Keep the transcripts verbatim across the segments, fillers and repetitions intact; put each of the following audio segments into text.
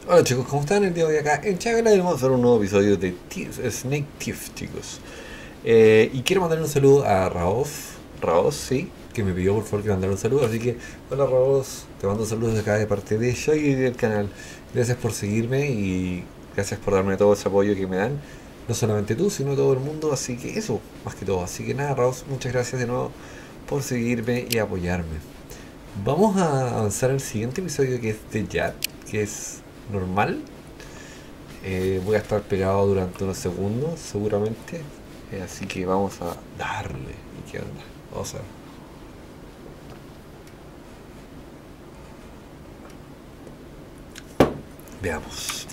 Hola chicos, ¿cómo están? El día de hoy acá en Chavela vamos a hacer un nuevo episodio de Thief- Snake Thief, chicos. Eh, y quiero mandar un saludo a Raof, Raof, sí, que me pidió por favor que mandara un saludo, así que hola Raof, te mando saludos acá de parte de yo y del canal. Gracias por seguirme y gracias por darme todo ese apoyo que me dan. No solamente tú, sino todo el mundo, así que eso, más que todo. Así que nada, Raof, muchas gracias de nuevo por seguirme y apoyarme. Vamos a avanzar al siguiente episodio que es de Jad, que es normal. Eh, voy a estar pegado durante unos segundos, seguramente. Eh, así que vamos a darle. ¿Y qué onda? Vamos a ver. Veamos.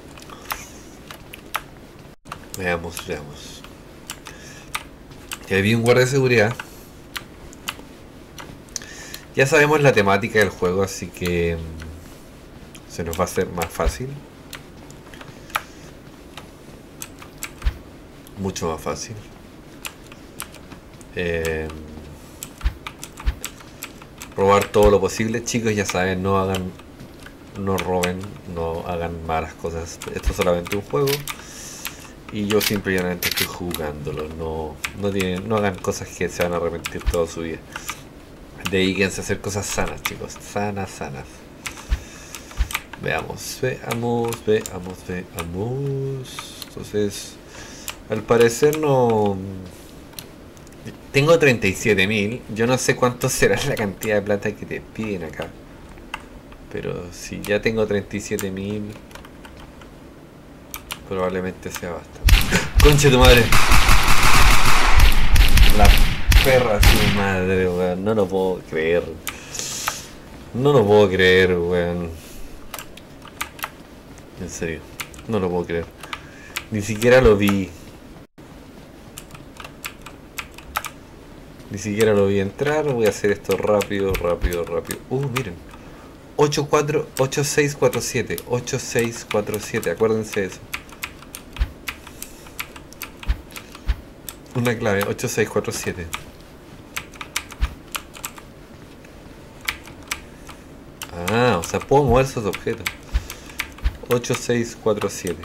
Veamos, veamos. Ya vi un guardia de seguridad. Ya sabemos la temática del juego, así que mm, se nos va a hacer más fácil. Mucho más fácil. Eh, robar todo lo posible. Chicos, ya saben, no hagan, no roben, no hagan malas cosas. Esto es solamente un juego. Y yo simplemente estoy jugándolo. No, no, tienen, no hagan cosas que se van a arrepentir toda su vida. Dedíquense a hacer cosas sanas, chicos. Sanas, sanas. Veamos, veamos, veamos, veamos. Entonces, al parecer no... Tengo treinta y siete mil. Yo no sé cuánto será la cantidad de plata que te piden acá. Pero si ya tengo treinta y siete mil, probablemente sea bastante. ¡Conche tu madre! La perra su madre, weón. No lo puedo creer. No lo puedo creer, weón. En serio. No lo puedo creer. Ni siquiera lo vi. Ni siquiera lo vi entrar. Voy a hacer esto rápido, rápido, rápido. Uh, miren. ocho cuatro ocho seis cuatro siete. ocho seis cuatro siete. Acuérdense de eso. Una clave. ocho seis cuatro siete. Ah, o sea, puedo mover esos objetos. ocho seis cuatro siete.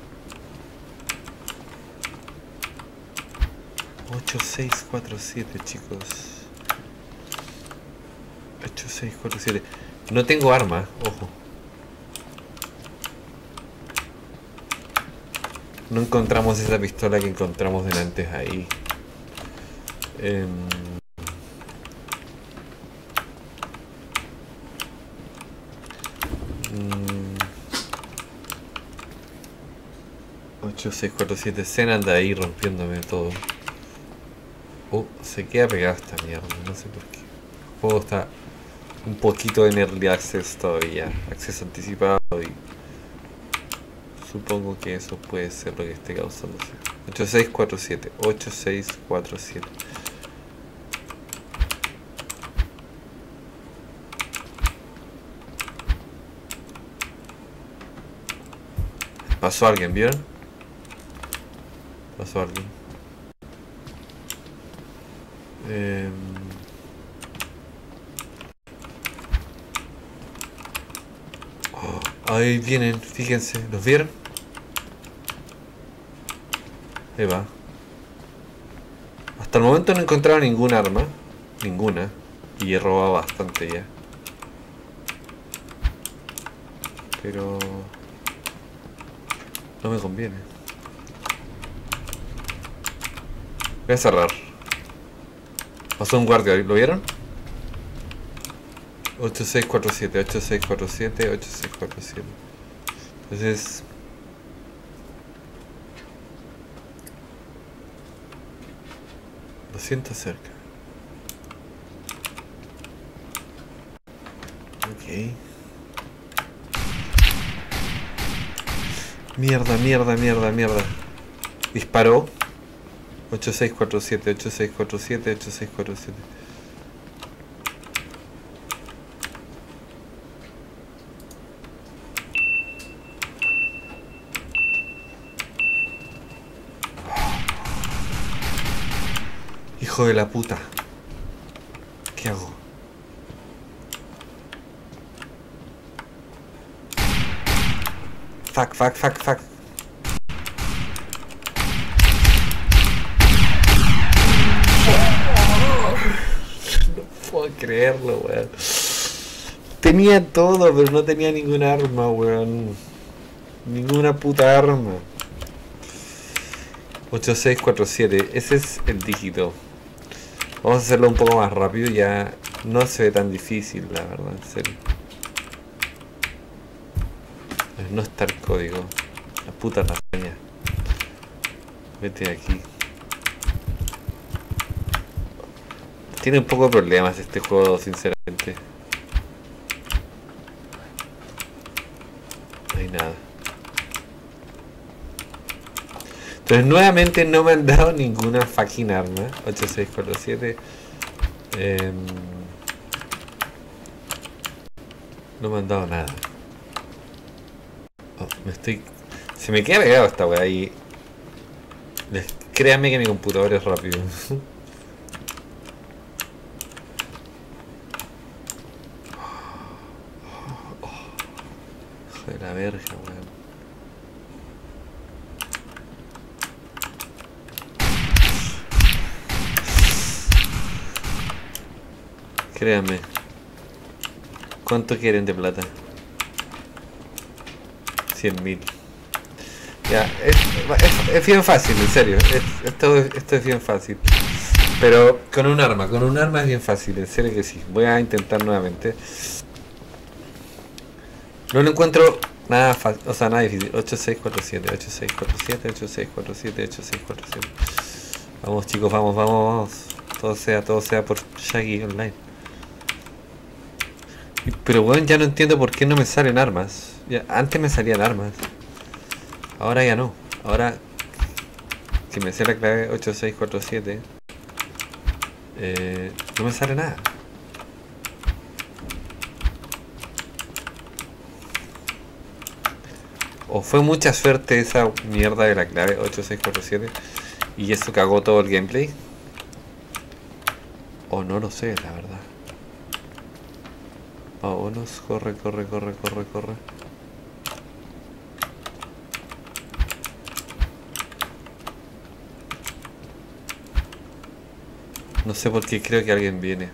ocho seis cuatro siete, chicos. ocho seis cuatro siete. No tengo arma, ojo. No encontramos esa pistola que encontramos delante ahí. Eh, ocho seis cuatro siete. Zen anda ahí rompiéndome todo. Oh, se queda pegada esta mierda, no sé por qué. El juego está un poquito en early access todavía. Acceso anticipado y supongo que eso puede ser lo que esté causándose. ocho seis cuatro siete. ocho seis cuatro siete. Pasó alguien, ¿vieron? Pasó alguien. Eh... Oh, ahí vienen, fíjense, ¿los vieron? Ahí va. Hasta el momento no he encontrado ningún arma. Ninguna. Y he robado bastante ya. Pero... no me conviene. Voy a cerrar. Pasó un guardia, ¿lo vieron? ocho seis cuatro siete, ocho seis cuatro siete, ocho seis cuatro siete. Entonces... lo siento cerca. Ok. Mierda, mierda, mierda, mierda. Disparó. ocho seis cuatro siete, ocho seis cuatro siete, ocho seis cuatro siete. Hijo de la puta. ¿Qué hago? fuck, fuck, fuck, fuck. No puedo creerlo, weón. Tenía todo, pero no tenía ningún arma, weón. Ninguna puta arma. ocho seis cuatro siete, ese es el dígito. Vamos a hacerlo un poco más rápido, ya no se ve tan difícil, la verdad, en serio. No está el código. La puta raña. Vete de aquí. Tiene un poco de problemas este juego, sinceramente. No hay nada. Entonces nuevamente no me han dado ninguna fucking arma. ocho seis cuatro siete. Eh, no me han dado nada. Oh, me estoy... Se me queda pegado esta weá y... Créanme que mi computador es rápido. Hijo de la verga, weón. Créanme. ¿Cuánto quieren de plata? cien mil. Ya, es, es, es bien fácil, en serio. Es, esto, esto es bien fácil. Pero con un arma, con un arma es bien fácil, en serio que sí. Voy a intentar nuevamente. No lo encuentro nada fácil, o sea, nada difícil. ocho seis cuatro siete, ocho seis cuatro siete, ocho seis cuatro siete, ocho seis cuatro siete. Vamos chicos, vamos, vamos, vamos. Todo sea, todo sea por Shaggy Online. Pero bueno, ya no entiendo por qué no me salen armas. Ya, antes me salían armas. Ahora ya no. Ahora que me sé la clave ocho seis cuatro siete, eh, no me sale nada. O fue mucha suerte esa mierda de la clave ocho seis cuatro siete y eso cagó todo el gameplay. O no lo sé, la verdad. Vámonos, corre, corre, corre, corre, corre. No sé por qué creo que alguien viene.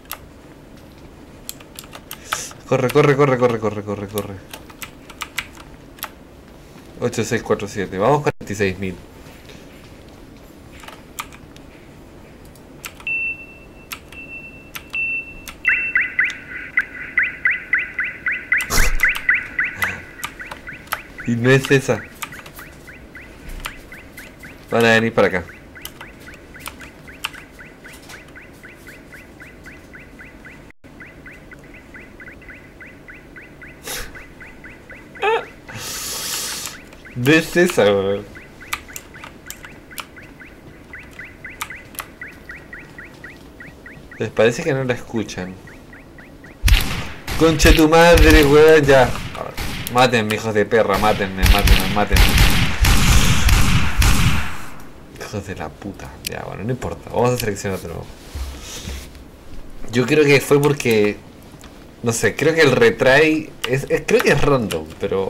Corre, corre, corre, corre, corre, corre, corre. ocho seis cuatro siete, vamos cuarenta y seis mil. Y no es esa. Van a venir para acá. No es esa, weón. Les parece que no la escuchan. Concha tu madre, weón, ya. Mátenme, hijos de perra, mátenme, mátenme, mátenme. Hijos de la puta. Ya, bueno, no importa. Vamos a seleccionar otro. Yo creo que fue porque... No sé, creo que el retry... Es, es, creo que es random, pero...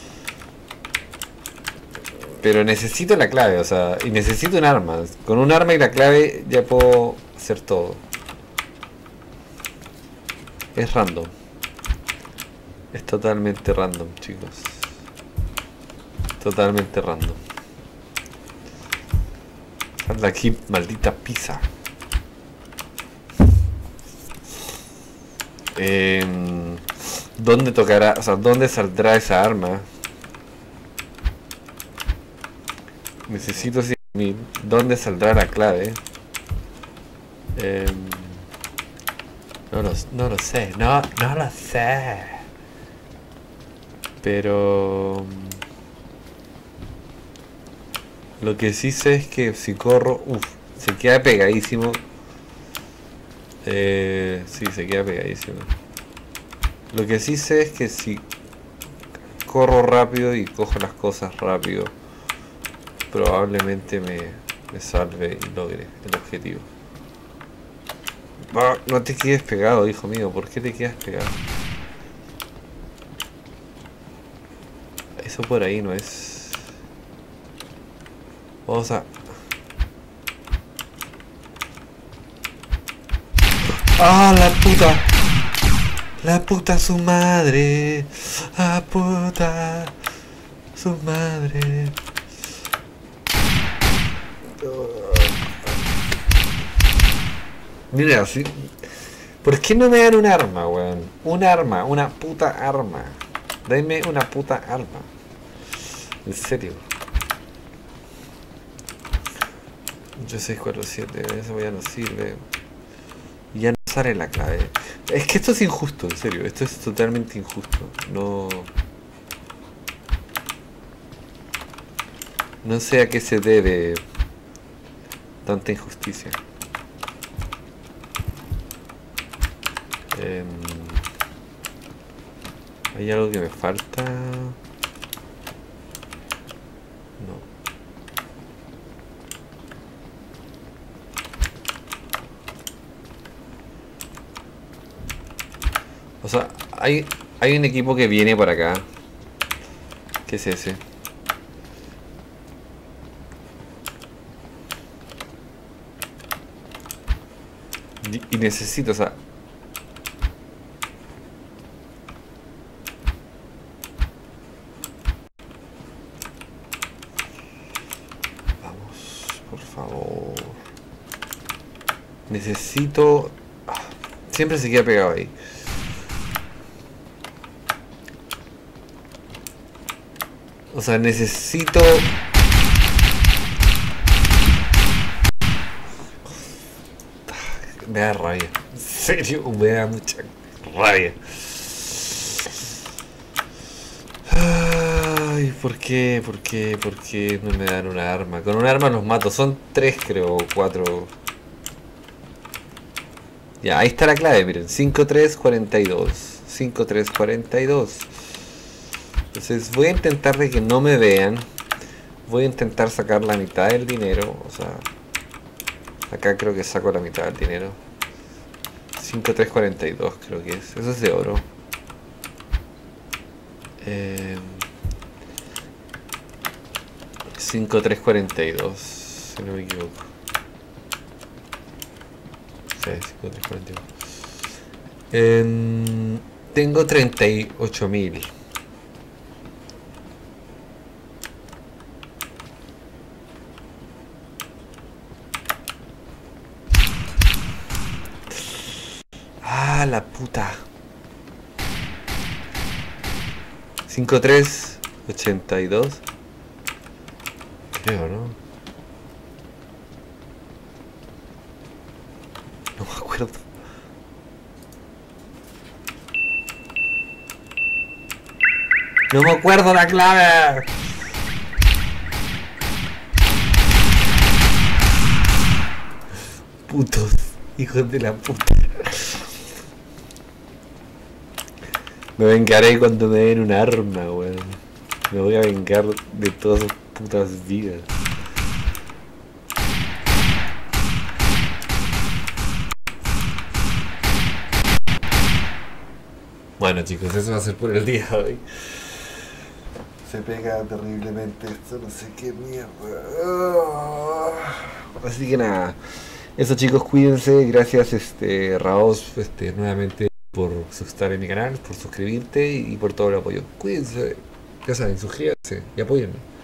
Pero necesito la clave, o sea... Y necesito un arma. Con un arma y la clave ya puedo hacer todo. Es random. Es totalmente random, chicos. Totalmente random. Sal de aquí, maldita pizza. Eh, ¿Dónde tocará? O sea, ¿dónde saldrá esa arma? Necesito cien mil. ¿Dónde saldrá la clave? Eh, no, lo, no lo sé. No, no lo sé. Pero lo que sí sé es que si corro, uff, se queda pegadísimo. Eh, sí, se queda pegadísimo. Lo que sí sé es que si corro rápido y cojo las cosas rápido, probablemente me, me salve y logre el objetivo. Ah, no te quedes pegado, hijo mío. ¿Por qué te quedas pegado? Eso por ahí no es. Vamos a... ¡Ah, la puta! La puta su madre. La puta su madre. Mira, así. ¿Por qué no me dan un arma, weón? Un arma, una puta arma. Dame una puta arma. En serio. ocho seis cuatro siete, eso ya no sirve. Ya no sale la clave. Es que esto es injusto, en serio. Esto es totalmente injusto. No... No sé a qué se debe tanta injusticia. Eh, ¿Hay algo que me falta? No. O sea, hay, hay un equipo que viene por acá. ¿Qué es ese? Y, y necesito, o sea... Vamos, por favor. Necesito... Ah, siempre se queda pegado ahí. O sea, necesito... Me da rabia. En serio, me da mucha rabia. Ay, ¿por qué? ¿Por qué? ¿Por qué no me dan un arma? Con un arma los mato. Son tres, creo, o cuatro. Ya, ahí está la clave, miren. cinco tres cuarenta y dos. cinco tres cuarenta y dos. Entonces voy a intentar de que no me vean. Voy a intentar sacar la mitad del dinero. O sea, acá creo que saco la mitad del dinero. cinco tres cuarenta y dos creo que es. Eso es de oro. Eh, cinco tres cuarenta y dos, si no me equivoco. Sí, cinco tres cuarenta y dos. Eh, tengo treinta y ocho mil. Ah, la puta. cinco tres ochenta y dos. Creo, ¿no? No me acuerdo. No me acuerdo la clave. Putos, hijos de la puta. Me vengaré cuando me den un arma, weón. Me voy a vengar de todas sus putas vidas. Bueno, chicos, eso va a ser por el día de hoy. Se pega terriblemente esto, no sé qué mierda. Así que nada. Eso, chicos, cuídense. Gracias, este, Raos, este, nuevamente por estar en mi canal, por suscribirte y por todo el apoyo. Cuídense, ya saben, suscríbanse y apóyenme.